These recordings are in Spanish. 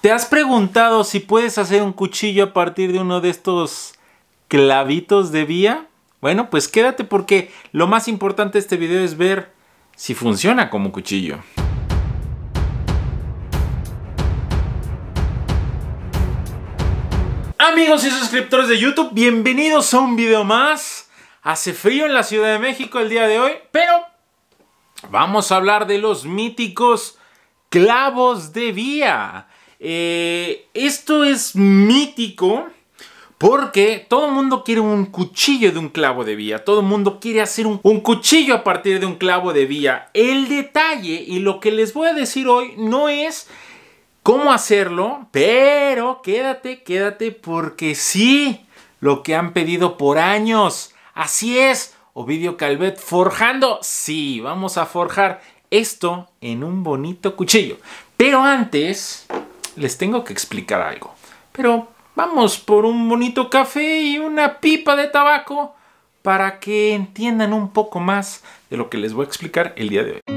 ¿Te has preguntado si puedes hacer un cuchillo a partir de uno de estos clavitos de vía? Bueno, pues quédate porque lo más importante de este video es ver si funciona como cuchillo. Amigos y suscriptores de YouTube, bienvenidos a un video más. Hace frío en la Ciudad de México el día de hoy, pero vamos a hablar de los míticos clavos de vía. Esto es mítico porque todo el mundo quiere un cuchillo de un clavo de vía. Todo el mundo quiere hacer un cuchillo a partir de un clavo de vía. El detalle y lo que les voy a decir hoy no es cómo hacerlo, pero quédate porque sí, lo que han pedido por años. Así es, Ovidio Calvet forjando. Sí, vamos a forjar esto en un bonito cuchillo. Pero antes les tengo que explicar algo. Pero vamos por un bonito café y una pipa de tabaco para que entiendan un poco más de lo que les voy a explicar el día de hoy.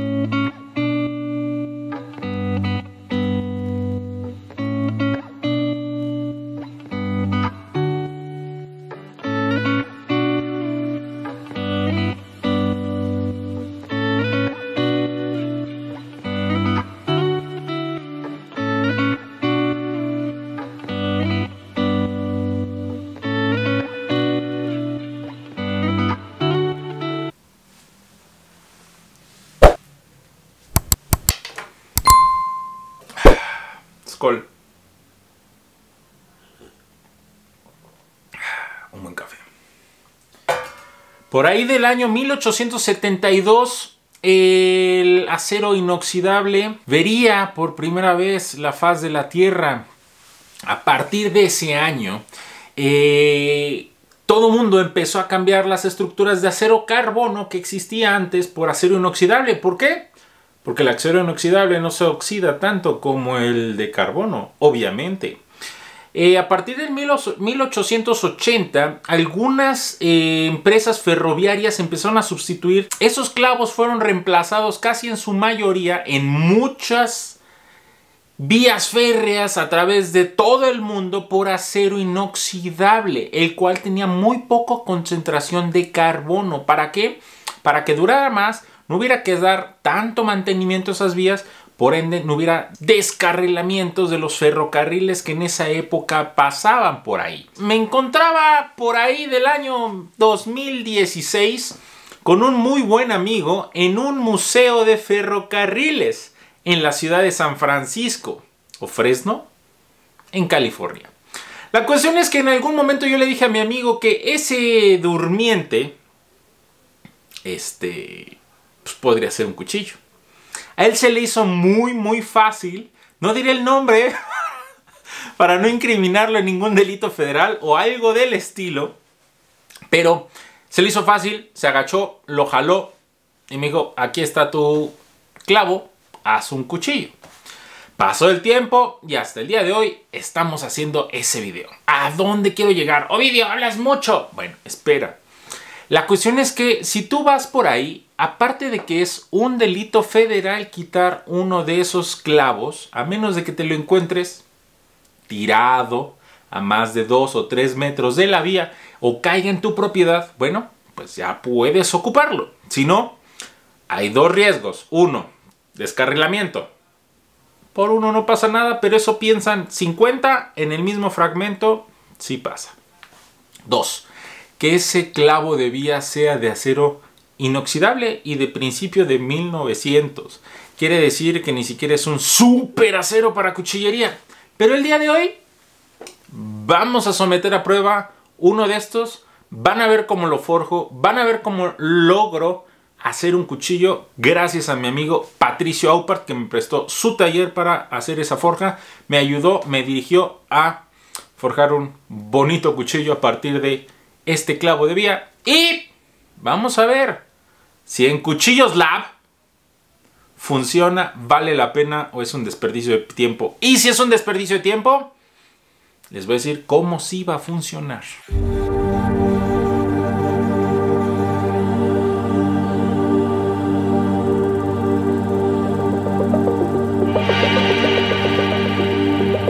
Skol. Un buen café. Por ahí del año 1872, el acero inoxidable vería por primera vez la faz de la Tierra. A partir de ese año, todo mundo empezó a cambiar las estructuras de acero carbono que existía antes por acero inoxidable. ¿Por qué? Porque el acero inoxidable no se oxida tanto como el de carbono, obviamente. A partir del 1880, algunas empresas ferroviarias empezaron a sustituir. Esos clavos fueron reemplazados casi en su mayoría en muchas vías férreas a través de todo el mundo por acero inoxidable, el cual tenía muy poca concentración de carbono. ¿Para qué? Para que durara más. No hubiera que dar tanto mantenimiento a esas vías, por ende no hubiera descarrilamientos de los ferrocarriles que en esa época pasaban por ahí. Me encontraba por ahí del año 2016 con un muy buen amigo en un museo de ferrocarriles en la ciudad de San Francisco o Fresno, en California. La cuestión es que en algún momento yo le dije a mi amigo que ese durmiente, pues podría ser un cuchillo. A él se le hizo muy fácil, no diré el nombre para no incriminarlo en ningún delito federal o algo del estilo, pero se le hizo fácil, se agachó, lo jaló y me dijo: aquí está tu clavo, haz un cuchillo. Pasó el tiempo y hasta el día de hoy estamos haciendo ese video. ¿A dónde quiero llegar? Ovidio, hablas mucho. Bueno, espera. La cuestión es que si tú vas por ahí, aparte de que es un delito federal quitar uno de esos clavos, a menos de que te lo encuentres tirado a más de 2 o 3 metros de la vía o caiga en tu propiedad, bueno, pues ya puedes ocuparlo. Si no, hay dos riesgos. Uno, descarrilamiento. Por uno no pasa nada, pero eso piensan 50 en el mismo fragmento, sí pasa. 2, que ese clavo de vía sea de acero inoxidable y de principio de 1900. Quiere decir que ni siquiera es un super acero para cuchillería. Pero el día de hoy vamos a someter a prueba uno de estos. Van a ver cómo lo forjo. Van a ver cómo logro hacer un cuchillo gracias a mi amigo Patricio Aupart, que me prestó su taller para hacer esa forja. Me ayudó, me dirigió a forjar un bonito cuchillo a partir de este clavo de vía. Y vamos a ver si en Cuchillos Lab funciona, vale la pena o es un desperdicio de tiempo. Y si es un desperdicio de tiempo, les voy a decir cómo sí va a funcionar.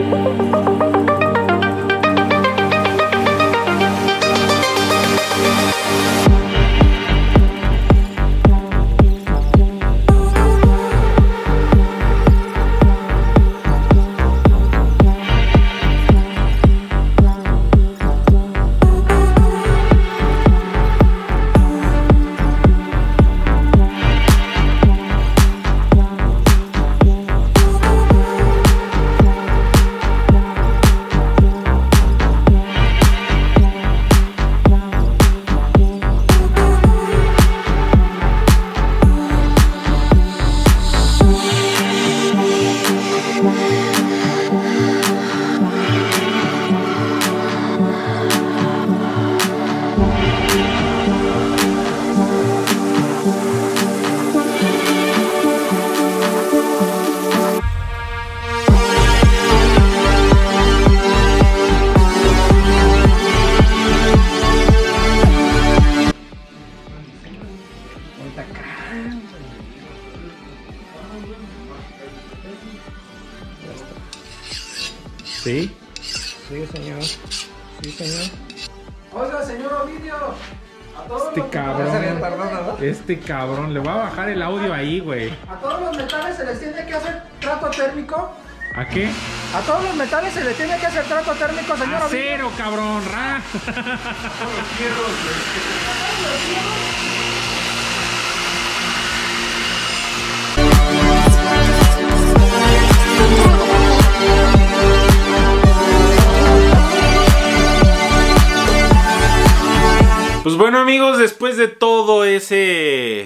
¿Sí? Sí, señor. Sí, señor. Oiga, señor Ovidio. A todos Este los cabrón. metales, Este cabrón. Le voy a bajar el audio ahí, güey. a todos los metales se les tiene que hacer trato térmico. ¿A qué? A todos los metales se les tiene que hacer trato térmico, señor Ovidio. Acero, cabrón. Ra. Pues bueno, amigos, después de todo ese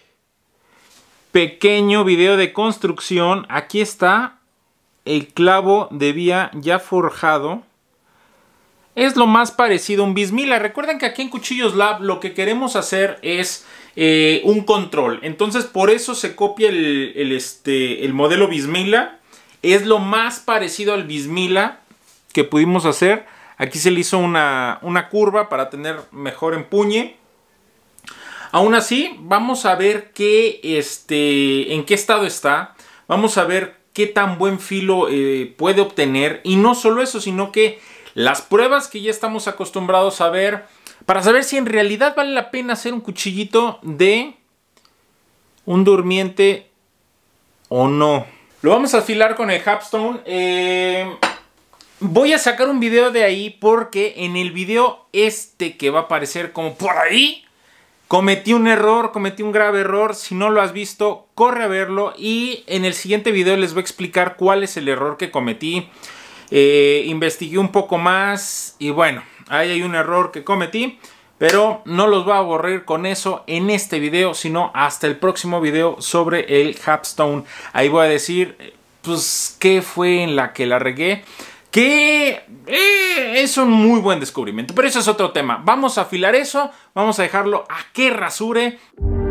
pequeño video de construcción, aquí está el clavo de vía ya forjado. Es lo más parecido a un bismila. Recuerden que aquí en Cuchillos Lab lo que queremos hacer es un control. Entonces por eso se copia el modelo bismila. Es lo más parecido al bismila que pudimos hacer. Aquí se le hizo una curva para tener mejor empuñe. Aún así, vamos a ver en qué estado está. Vamos a ver qué tan buen filo puede obtener. Y no solo eso, sino que las pruebas que ya estamos acostumbrados a ver, para saber si en realidad vale la pena hacer un cuchillito de un durmiente o no. Lo vamos a afilar con el Hapstone. Voy a sacar un video de ahí porque en el video que va a aparecer como por ahí, cometí un error, cometí un grave error. Si no lo has visto, corre a verlo y en el siguiente video les voy a explicar cuál es el error que cometí. Investigué un poco más y bueno, ahí hay un error que cometí, pero no los voy a aburrir con eso en este video, sino hasta el próximo video sobre el Hapstone. Ahí voy a decir, pues, qué fue en la que la regué. Que es un muy buen descubrimiento, pero eso es otro tema. Vamos a afilar eso, vamos a dejarlo a que rasure.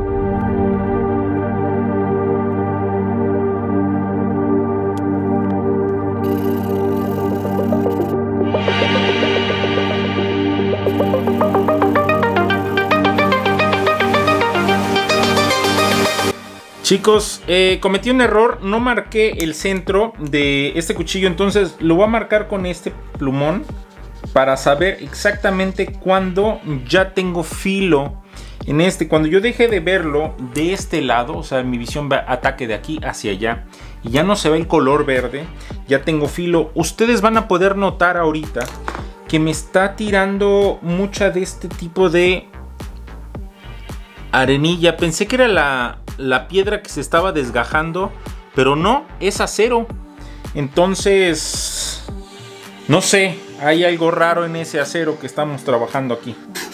Chicos, cometí un error, no marqué el centro de este cuchillo, entonces lo voy a marcar con este plumón para saber exactamente cuándo ya tengo filo en este. Cuando yo deje de verlo de este lado, o sea, mi visión va ataque de aquí hacia allá y ya no se ve el color verde, ya tengo filo. Ustedes van a poder notar ahorita que me está tirando mucha de este tipo de arenilla. Pensé que era la piedra que se estaba desgajando, pero no, es acero. Entonces, no sé, hay algo raro en ese acero que estamos trabajando aquí.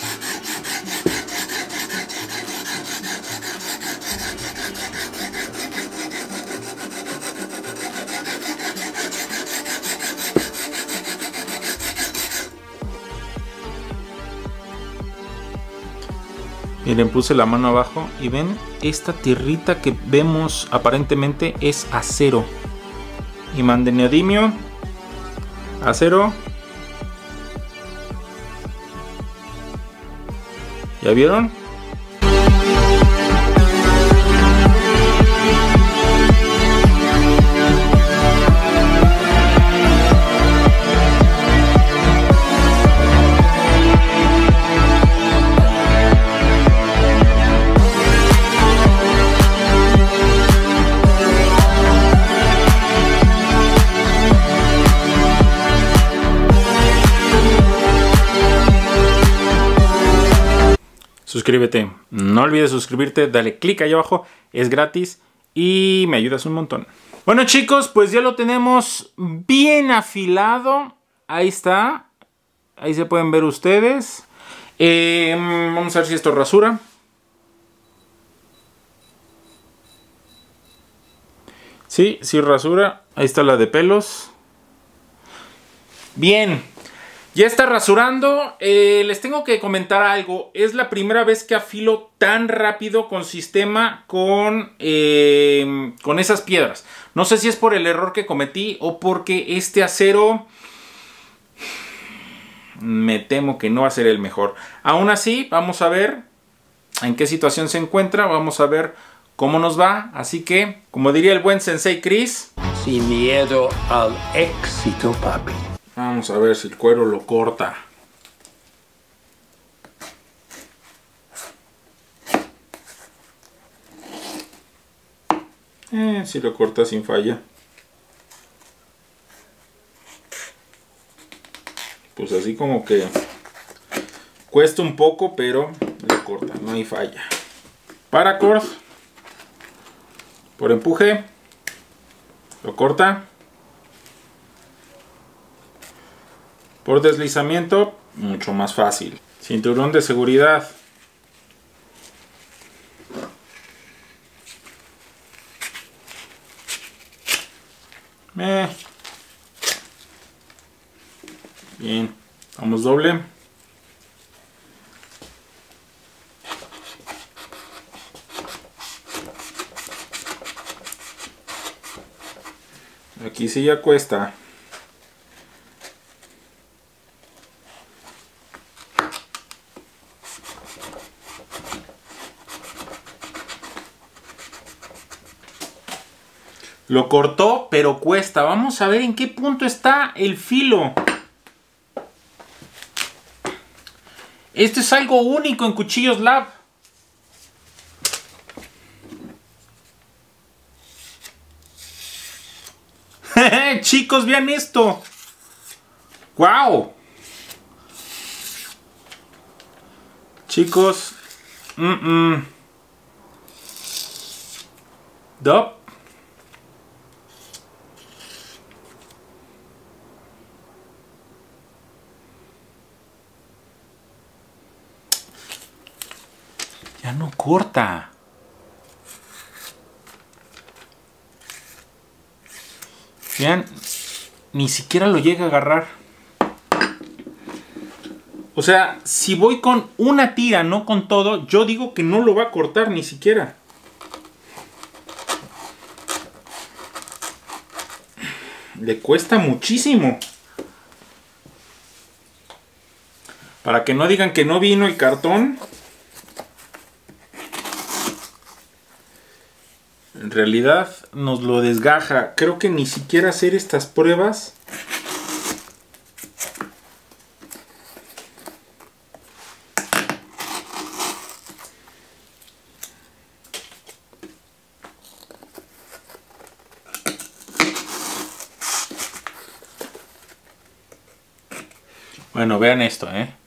Miren, puse la mano abajo y ven, esta tierrita que vemos aparentemente es acero. Imán de neodimio, acero. ¿Ya vieron? suscríbete. No olvides suscribirte, dale click ahí abajo, es gratis y me ayudas un montón. Bueno chicos, pues ya lo tenemos bien afilado. Ahí está. Ahí se pueden ver ustedes. Vamos a ver si esto rasura. Sí, sí rasura. Ahí está la de pelos. Bien. Ya está rasurando. Les tengo que comentar algo. Es la primera vez que afilo tan rápido con sistema con esas piedras. No sé si es por el error que cometí o porque este acero me temo que no va a ser el mejor. Aún así, vamos a ver en qué situación se encuentra. Vamos a ver cómo nos va. Así que, como diría el buen Sensei Chris, sin miedo al éxito, papi. Vamos a ver si el cuero lo corta. Si lo corta sin falla. Pues así como que cuesta un poco, pero lo corta, no hay falla. Paracord, por empuje, lo corta. Por deslizamiento, mucho más fácil. Cinturón de seguridad. Bien, vamos doble. Aquí sí ya cuesta. Lo cortó, pero cuesta. Vamos a ver en qué punto está el filo. Esto es algo único en Cuchillos Lab. Chicos, vean esto. ¡Wow! Chicos. Dup. Ya no corta. Vean, ni siquiera lo llega a agarrar. O sea, si voy con una tira, no con todo, yo digo que no lo va a cortar ni siquiera. Le cuesta muchísimo. Para que no digan que no vino el cartón. En realidad nos lo desgaja. Creo que ni siquiera hacer estas pruebas. Bueno, vean esto,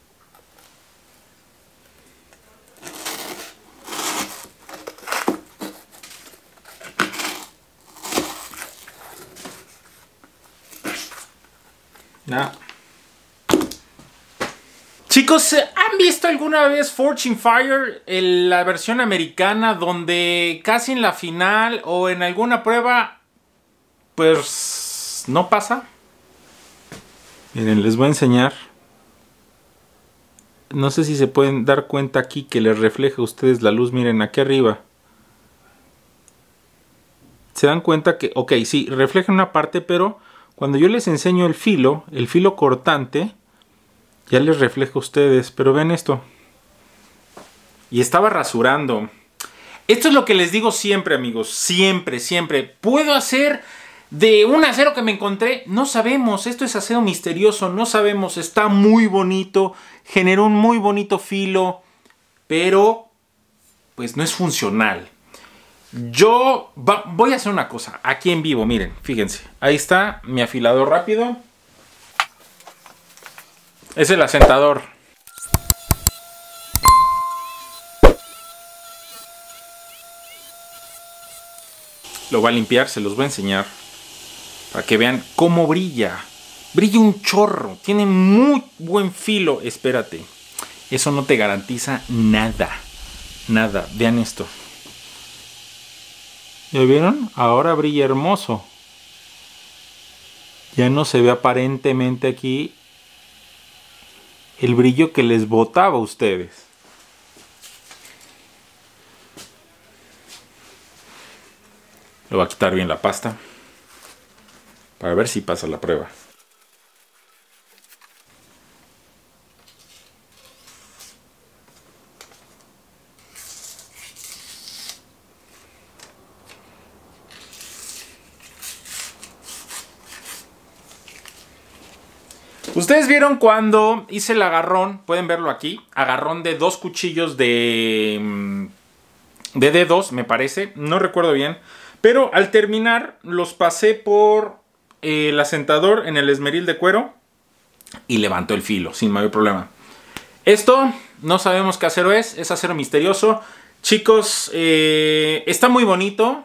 No. Chicos, ¿han visto alguna vez Forging Fire? La versión americana donde casi en la final o en alguna prueba pues no pasa. Miren, les voy a enseñar. No sé si se pueden dar cuenta aquí que les refleja a ustedes la luz. Miren, aquí arriba. Se dan cuenta que, ok, sí, refleja una parte, pero cuando yo les enseño el filo cortante, ya les refleja a ustedes. Pero ven esto. Y estaba rasurando. Esto es lo que les digo siempre, amigos. Siempre, siempre. Puedo hacer de un acero que me encontré. No sabemos. Esto es acero misterioso. No sabemos. Está muy bonito. Generó un muy bonito filo. Pero, pues no es funcional. Yo voy a hacer una cosa. Aquí en vivo, miren. Fíjense. Ahí está mi afilador rápido. Es el asentador. lo va a limpiar, se los voy a enseñar para que vean cómo brilla. Brilla un chorro, tiene muy buen filo. Espérate, eso no te garantiza nada, nada. Vean esto. ¿Ya vieron? Ahora brilla hermoso. Ya no se ve aparentemente aquí el brillo que les botaba a ustedes. Le voy a quitar bien la pasta para ver si pasa la prueba. Ustedes vieron cuando hice el agarrón, pueden verlo aquí, agarrón de 2 cuchillos de dedos, me parece, no recuerdo bien. Pero al terminar los pasé por el asentador en el esmeril de cuero y levantó el filo sin mayor problema. Esto no sabemos qué acero es acero misterioso. Chicos, está muy bonito.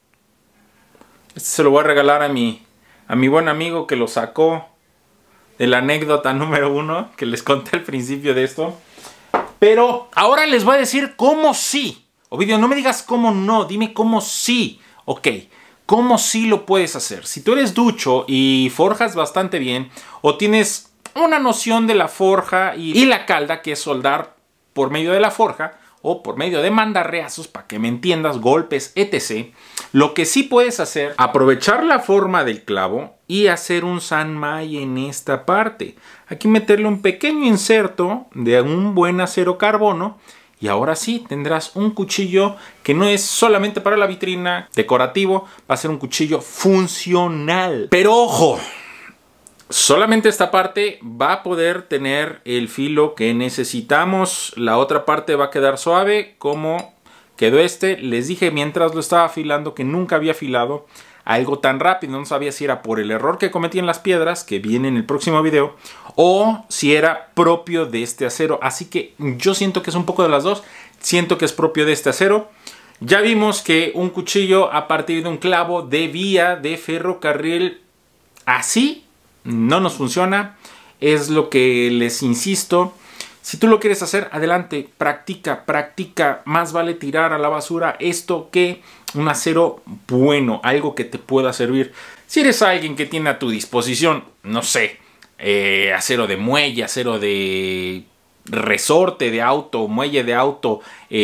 Este se lo voy a regalar a mi buen amigo que lo sacó de la anécdota número 1 que les conté al principio de esto. Pero ahora les voy a decir cómo sí. Ovidio, no me digas cómo no, dime cómo sí. Ok, ¿cómo sí lo puedes hacer? Si tú eres ducho y forjas bastante bien, o tienes una noción de la forja y la calda, que es soldar por medio de la forja, o por medio de mandarreazos, para que me entiendas, golpes, etc. Lo que sí puedes hacer, aprovechar la forma del clavo y hacer un sanmai en esta parte. Aquí meterle un pequeño inserto de un buen acero carbono. Y ahora sí, tendrás un cuchillo que no es solamente para la vitrina, decorativo, va a ser un cuchillo funcional. Pero ojo, solamente esta parte va a poder tener el filo que necesitamos. La otra parte va a quedar suave como quedó este. Les dije mientras lo estaba afilando que nunca había afilado algo tan rápido. No sabía si era por el error que cometí en las piedras, que viene en el próximo video, o si era propio de este acero. Así que yo siento que es un poco de las dos. Siento que es propio de este acero. Ya vimos que un cuchillo a partir de un clavo de vía de ferrocarril así no nos funciona. Es lo que les insisto. Si tú lo quieres hacer, adelante, practica, practica. Más vale tirar a la basura esto que un acero bueno, algo que te pueda servir. Si eres alguien que tiene a tu disposición, no sé, acero de muelle, acero de resorte de auto, muelle de auto,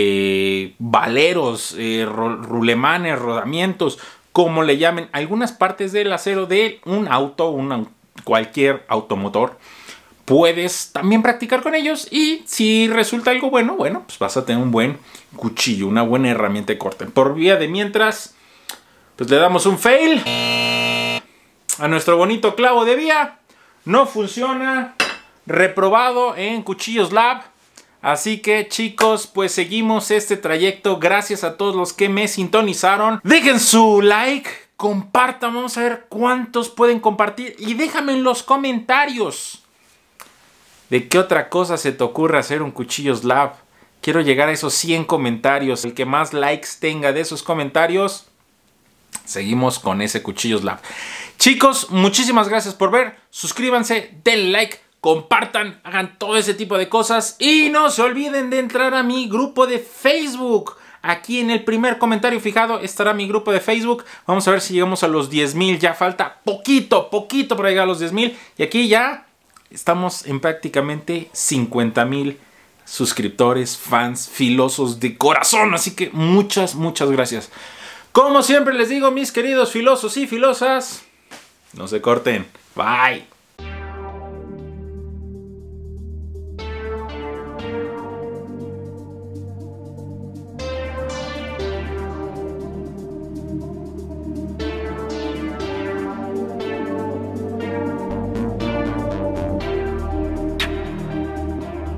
valeros, rulemanes, rodamientos, como le llamen, algunas partes del acero de un auto, cualquier automotor, puedes también practicar con ellos, y si resulta algo bueno, pues vas a tener un buen cuchillo, una buena herramienta de corte. Por vía de mientras, pues le damos un fail a nuestro bonito clavo de vía. No funciona, reprobado en Cuchillos Lab. Así que chicos, pues seguimos este trayecto. Gracias a todos los que me sintonizaron. Dejen su like, compartan, vamos a ver cuántos pueden compartir, y déjame en los comentarios ¿de qué otra cosa se te ocurre hacer un Cuchillos Lab? Quiero llegar a esos 100 comentarios. El que más likes tenga de esos comentarios, seguimos con ese Cuchillos Lab. Chicos, muchísimas gracias por ver. Suscríbanse, denle like, compartan, hagan todo ese tipo de cosas. Y no se olviden de entrar a mi grupo de Facebook. Aquí en el primer comentario fijado estará mi grupo de Facebook. Vamos a ver si llegamos a los 10,000. Ya falta poquito para llegar a los 10,000. Y aquí ya estamos en prácticamente 50,000 suscriptores, fans, filosos de corazón. Así que muchas gracias. Como siempre les digo, mis queridos filosos y filosas, no se corten. Bye.